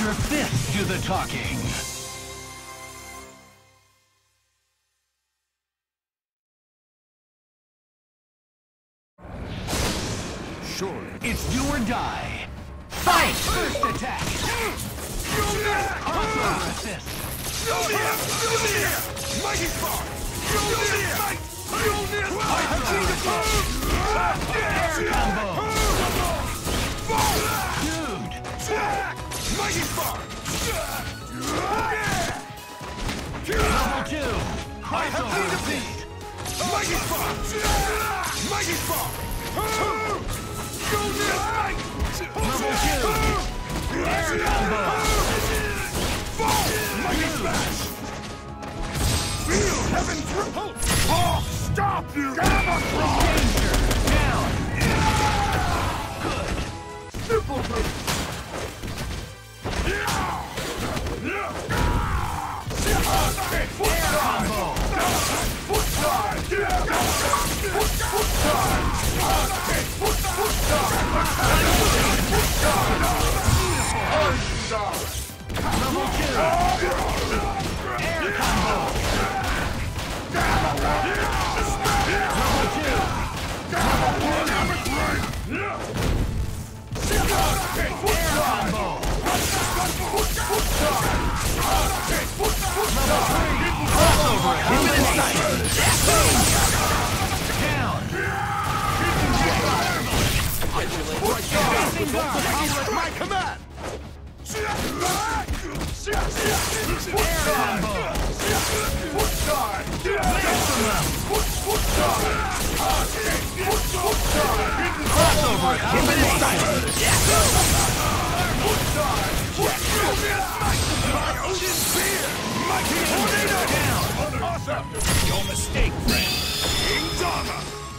your fists do the talking. Surely. It's do or die. Fight! First attack! Crossover assist! Mighty Spark! I have seen the air combo! Dude! Mighty Spark! Level 2! I have seen the beat! Mighty Spark! Mighty Spark! Level 2! Air combo! Mighty Smash! Feel heaven's repulse! Oh, stop you! Gamertag! Danger! Down! Good! Simple move! Air combo! Foot side! Foot side! Level 2! Air combo! Level 2! Level 1! Air combo! Level 3! Crossover! Elimination! Down! Facing guard! With my command! Air combo! Maximum! Crossover! Elimination! Down! Awesome! Your mistake, friend! King Dharma!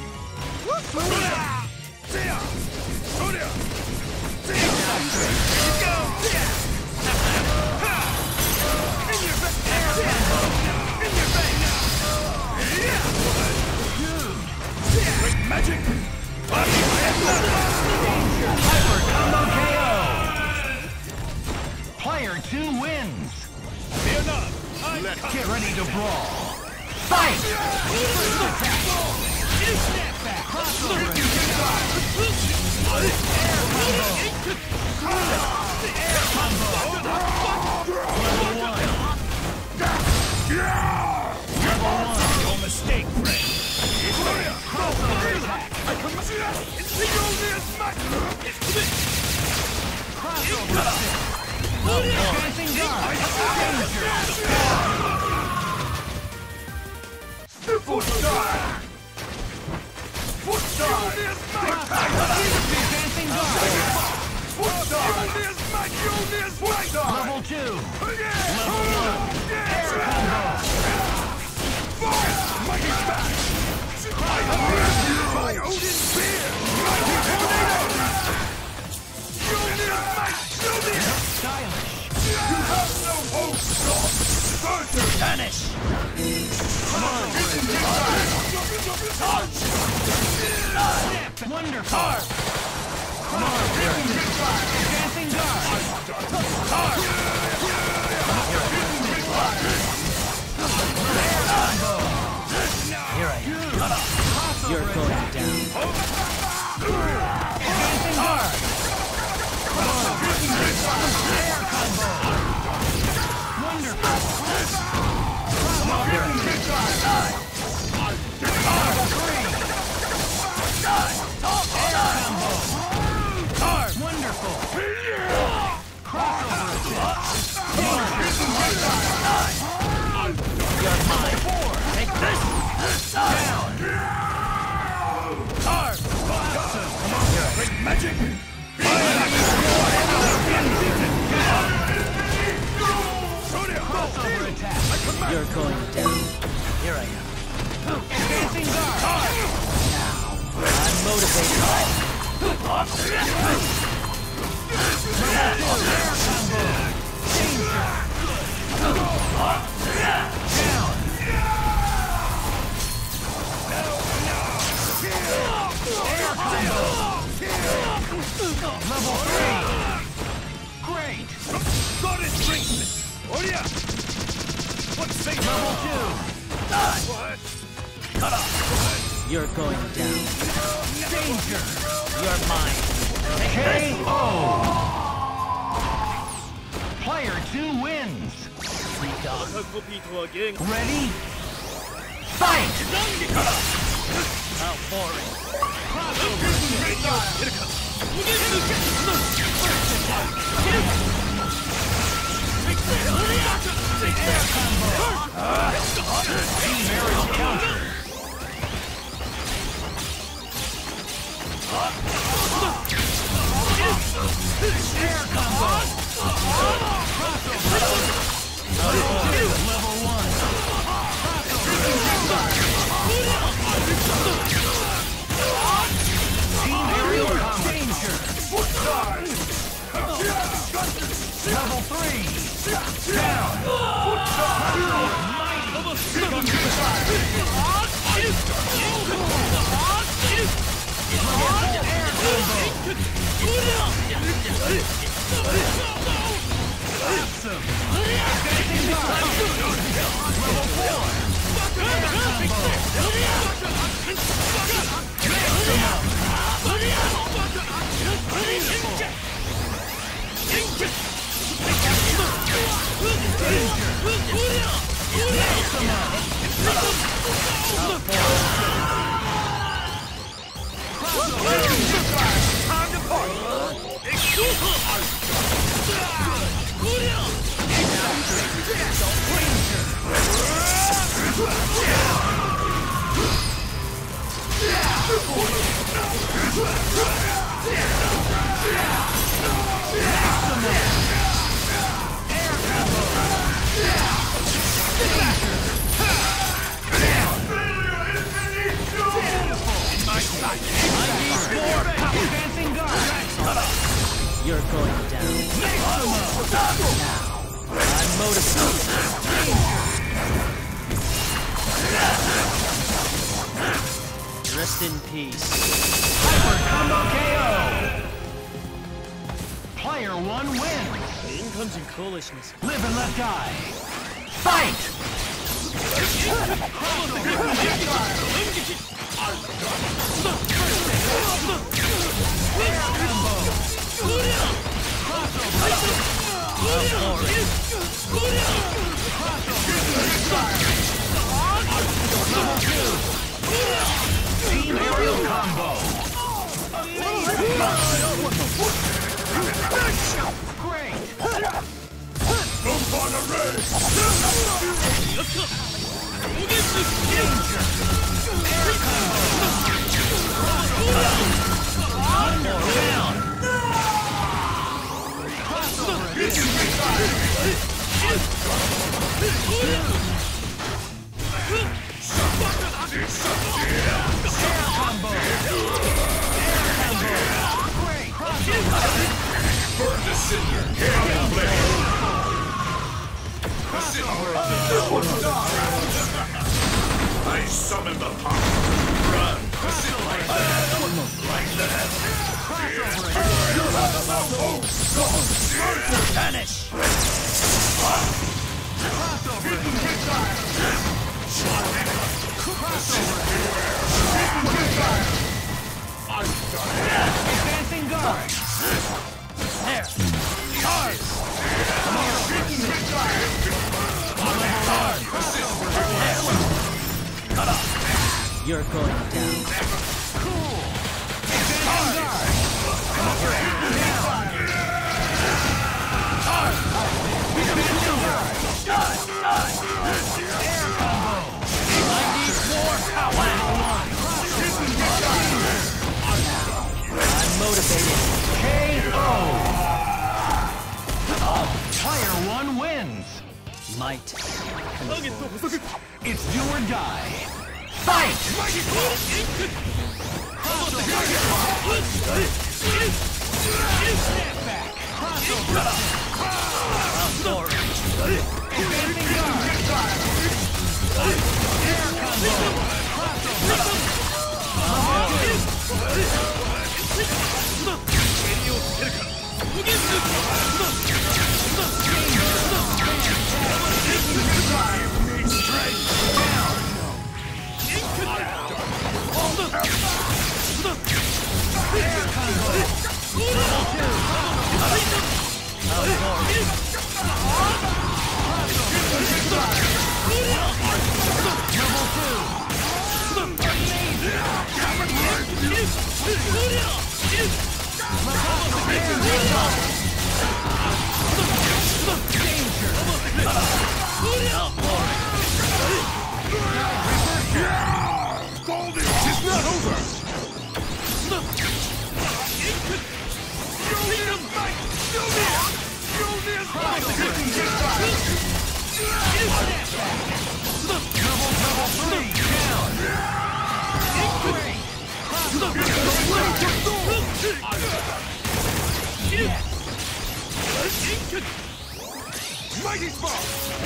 Magic! Hyper combo KO! Player 2 wins! Fear not! Get ready to brawl! Fight! Snap back! Crossover! Air combo! Level 1! Level 1! Your mistake, friend! Crossover attack! Crossover assist! Advancing guard! Danger! Simple star! Foot star! Advancing guard! Foot star! Level 2! Level 1! Air combo! Mighty Smash! My Odin Spear! Mighty Tornado! Stylish! You have no hope! Vanish! Wonderful! Advancing guard! Air combo! Here I am. You're going down. Advancing guard! Air combo! Wonderful! Level 3! Air combo! Wonderful! Level 2. Cut off. You're going down. Danger. You're mine. KO. Player 2 wins. Ready? Fight! How boring. Team aerial counter. Air combo. Level 1. Team aerial combo. Danger. Level 3. Down. You're going down. Now, I'm motivated. Rest in peace. Hyper combo KO. Player 1 wins. Foolishness. Live and let die. Fight! Team aerial combo. Great. I summon the power. Run. Like that. Vanish. Advancing guard. There. Cut off. You're going down. Cool. Advancing guard. Air combo. I need more power. I'm motivated. KO. Player 1 wins. Might. It's do or die. Fight! Snap back. Crossover. Thor. Advancing guard. Air combo. Crossover. It's not over! Mighty Spark!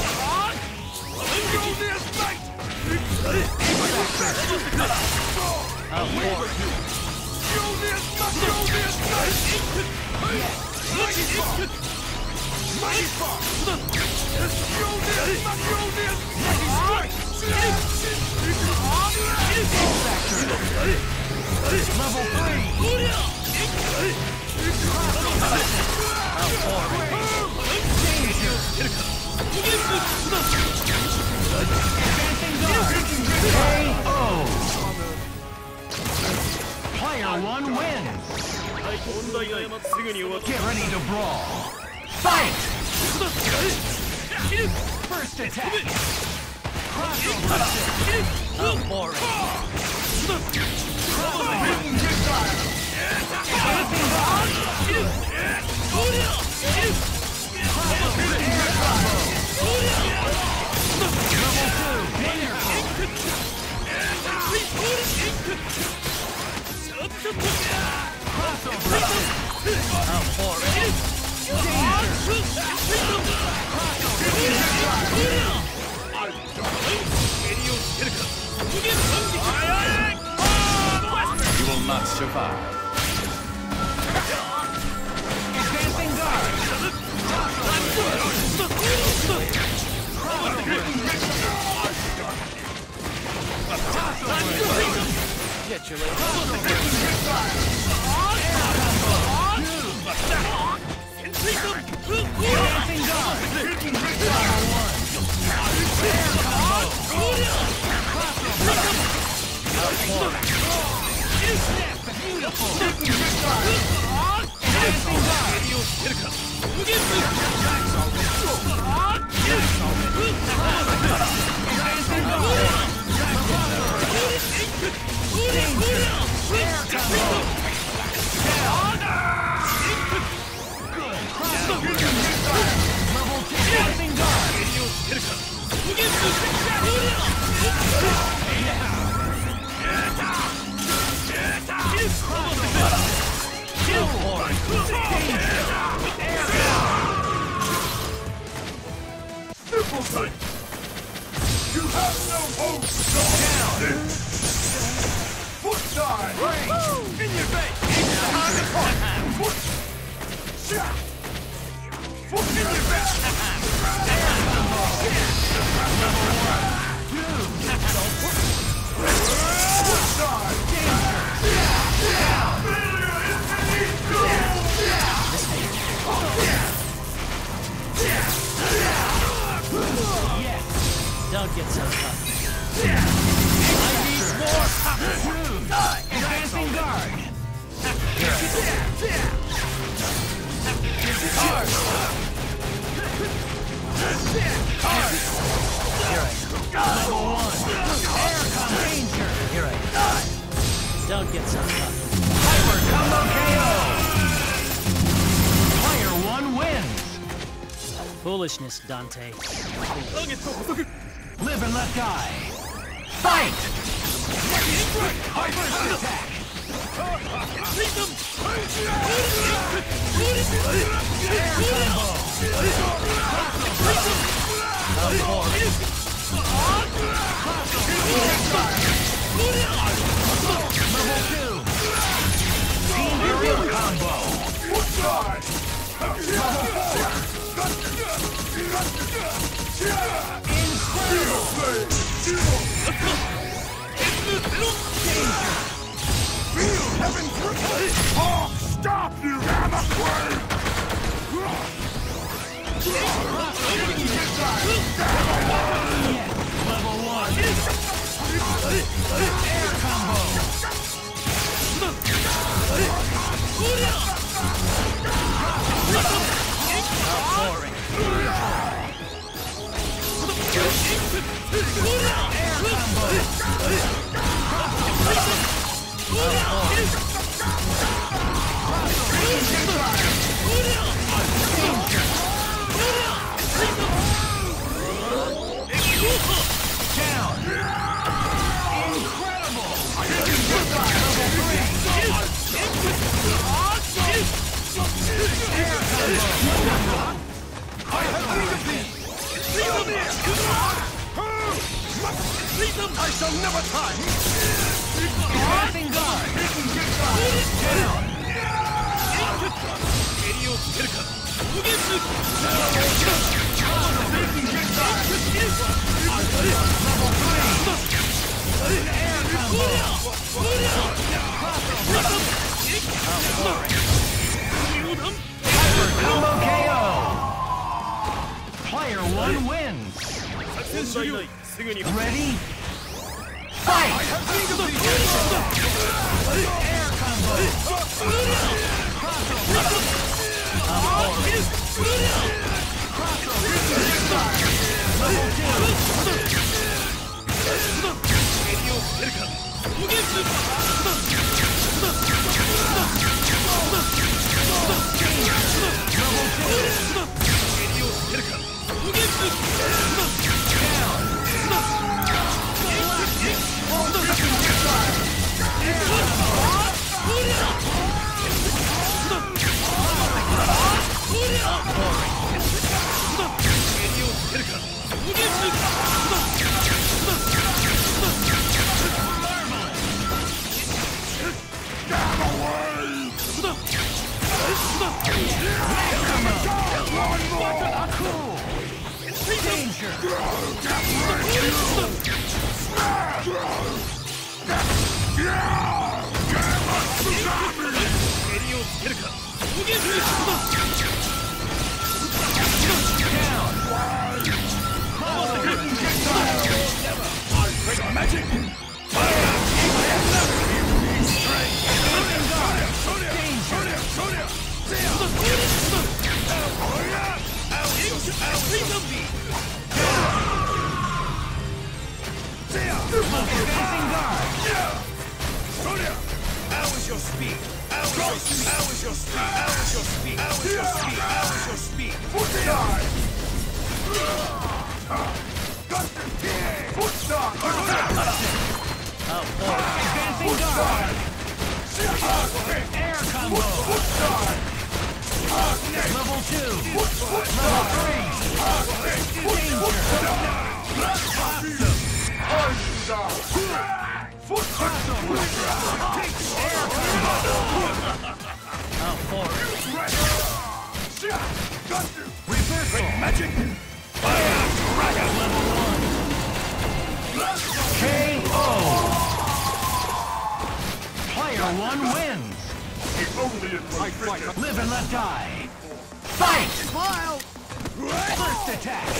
Level 3! Player 1 wins! Get ready to brawl! Fight! First attack! Crossover! Boring! You will not survive. Advancing guard. Get your You have no hope! Down! Foot side! In your face! Foot! Foot in your face! Foot side! Don't get so tough. I need more power! Advancing guard! Level 1! Air danger! You're right. Don't get so tough. Hyper combo KO! Player 1 wins! Foolishness, Dante. Live and let die. Fight! First attack! Level 2! Team aerial combo! Feel heaven's grip! Oh, stop, you hammer queen! Level 1! Air combo! I shall never tie! Passing guard! Down! Combo KO! Player 1 wins! Ready? Fight! Air combo! Live and let die. Fight! Smile! First attack!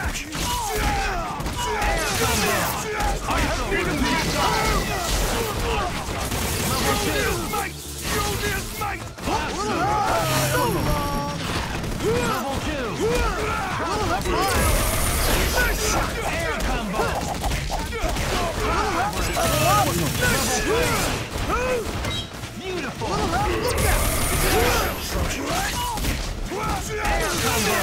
Air combo! Level 2! Might! Julius might! Level 2! Air combo! Level 3! Beautiful! Look out! Air combo!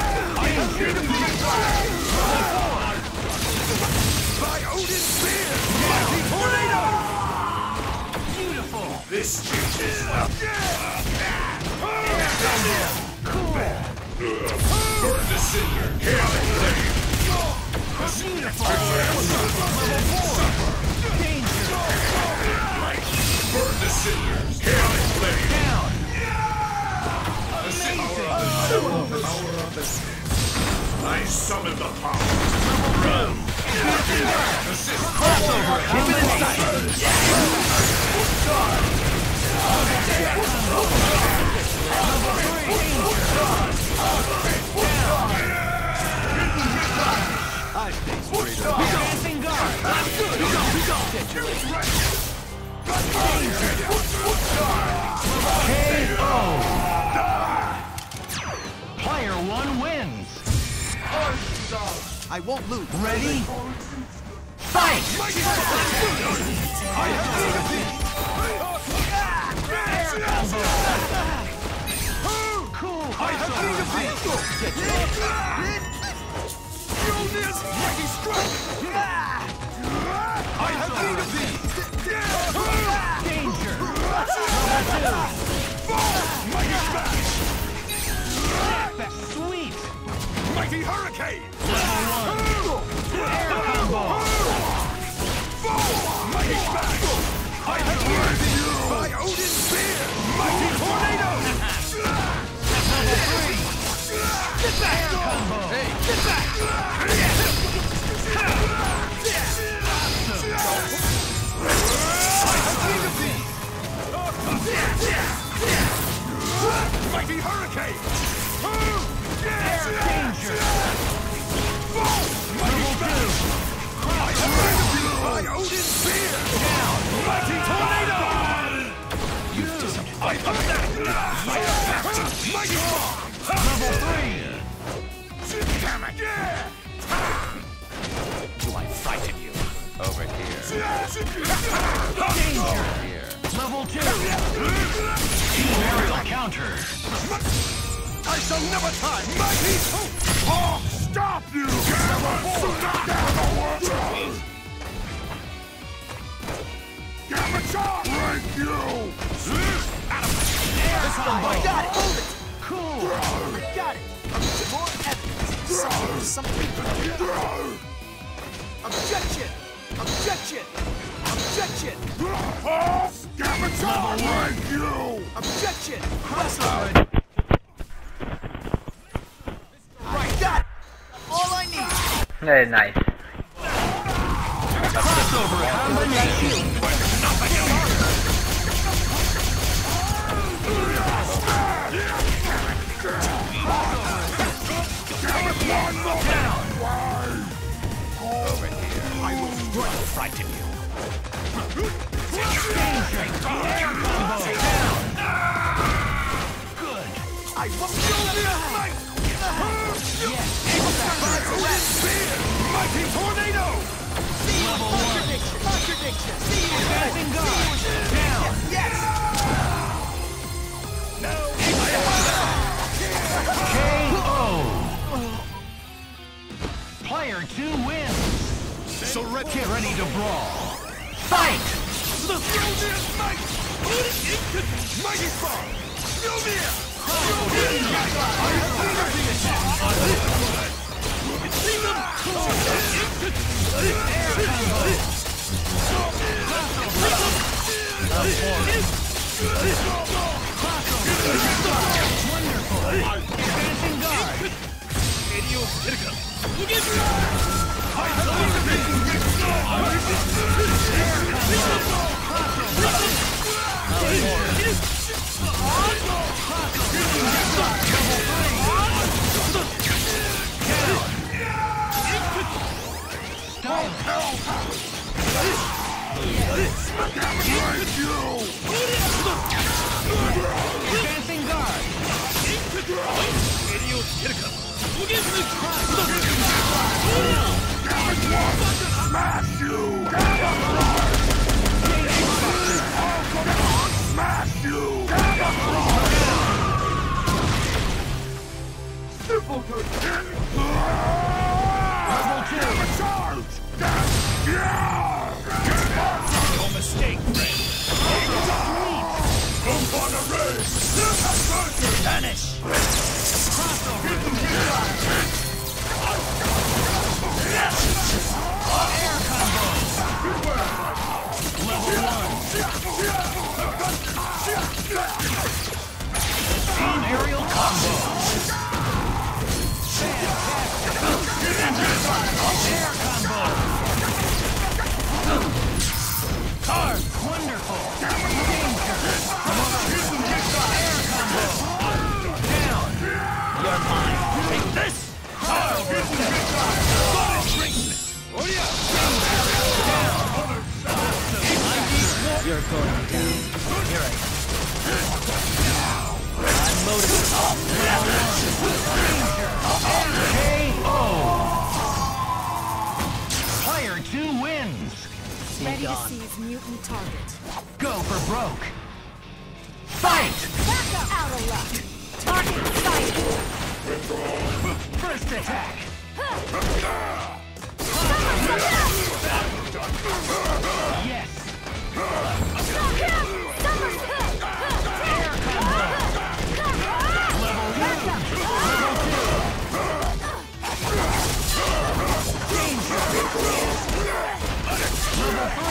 By Odin's spear! Mighty tornado! Beautiful! This is up. Air combo! Cool! Burn the cinder. Chaotic flame. Beautiful! Level 4! Danger! Burn the cinders. Chaotic flame. Down! I summon the power. Run. Assist. Crossover! Keep it in sight! Dancing guard! KO! Player 1 wins! I won't lose. Ready? Fight! Air combo! Cool! Julius mighty strike! I have need of thee! Danger! Mighty smash! Sweet! Mighty hurricane! Level 1! Air combo! Mighty smash! I have learned you by Odin's spear! Mighty tornado! That's level 3! Get back! Combo! Hey, get back! Mighty hurricane! Air danger! Mighty smash! I have learned you by Odin's spear! Down! Mighty tornado! I love that! Mighty fall! Level 3! Damn it! Do I frighten you? Over here. Danger! Here. Level 2! Aerial counter! I shall never tie mighty Hawk! Stop you! Gamertag! Break you! Air combo! Got it! Move it! Cool! Got it! More evidence! Something! Objection! Objection! Objection! Gamertag! Break you! Objection! Crossover! Right, got it! All I need! Very nice. Crossover combination! I will frighten you. Danger! Air combo! Down! Good! I won't go behind! Yes! Mighty tornado! Level 1! Contradiction! Advancing guard! Down! Yes! KO! Player 2 wins! So Get ready to brawl! Fight! Mighty Fall! Sylvia! Wonderful! Advancing guard! Advancing guard! Smash you! Smash you! Level 2! Charge! No mistake, friend. Jump on the race! Vanish! Crossover! Air combo! Level 1! Team aerial combo! Air combo! Card! Wonderful! Danger! Air combo! Down! You're mine! Take this! Crossover! You're going down. Here I am. I'm loaded. KO! Player 2 wins. Ready to seize mutant target. Go for broke. Fight! Back up! Out of luck. Target sighted. First attack. Yes. Air combo. Level 2. Danger. Level 3.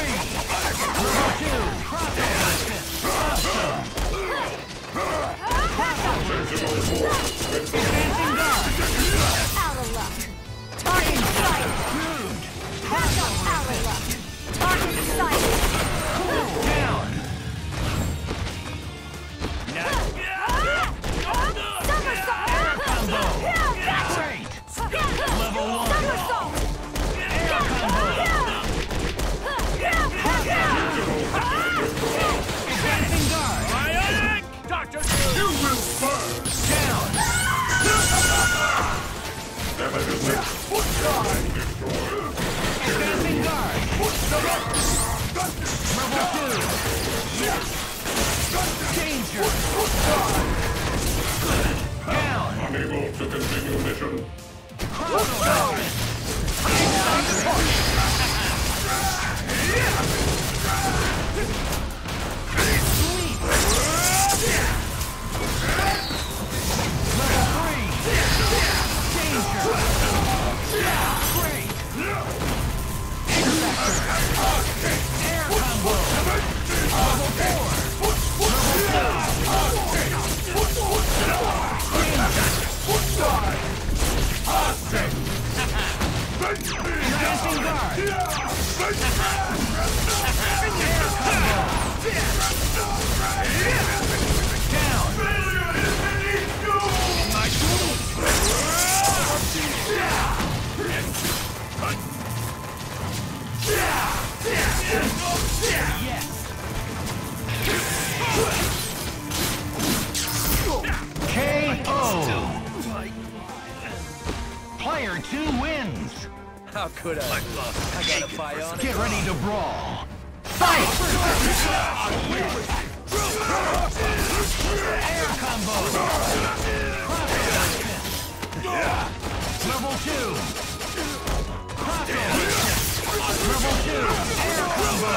sighted. Down. Somersault. Air combo. Gotcha. Great. Level 1. Somersault. Air combo. Advancing guard. Bionic! Dr. You will burn! Down. Advancing guard. Level 2. Danger. Down. Unable to continue mission. Crossover. Sweep. Level 3. Danger. Great. Air combo. Level 4. Advancing guard. Air combo. Down. My yes. KO. Player 2 wins. How could I? I got a bionic. Get ready to brawl. Fight! Air combo. Level 2. Level 2. Air combo.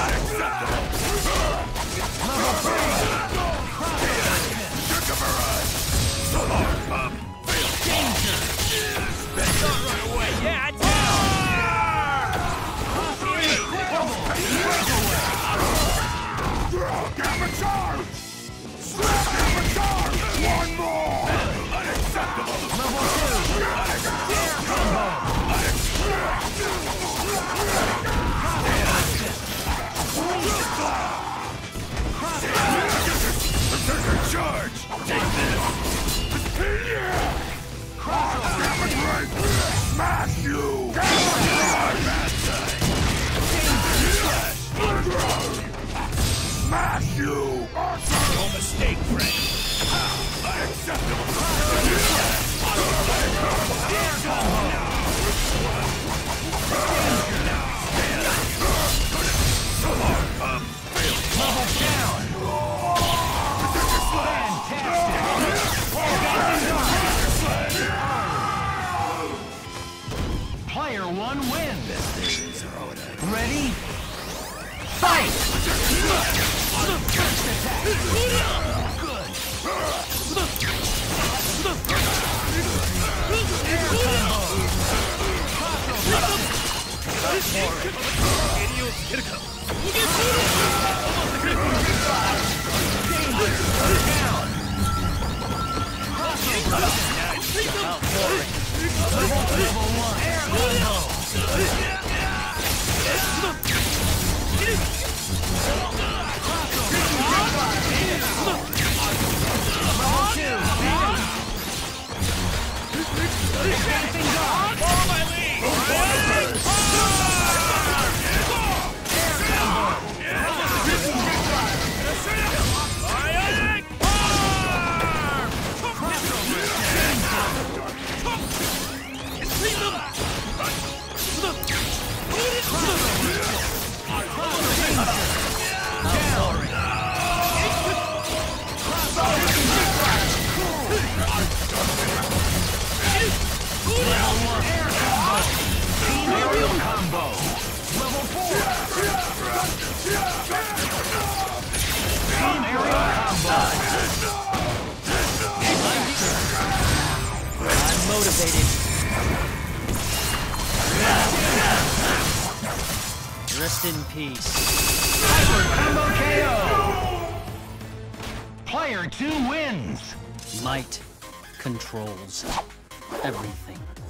Level 3. Danger. Don't run away. Yeah, it's Gamma charge! Gamma charge! One more! Unacceptable! Level 2. Air combo. Berserker charge! Take this! Gamma break! Smash you! Gamma charge! Smash you! No mistake, friend! Unacceptable! Air combo. Level down. Fantastic. Player 1 wins. Ready? Fight! First attack. Good. Air combo. Down. Level 1. Air combo. Level 2. Advancing guard. Follow my lead! Bionic! Motivated. Rest in peace. Hyper combo KO. Player 2 wins. Might controls everything.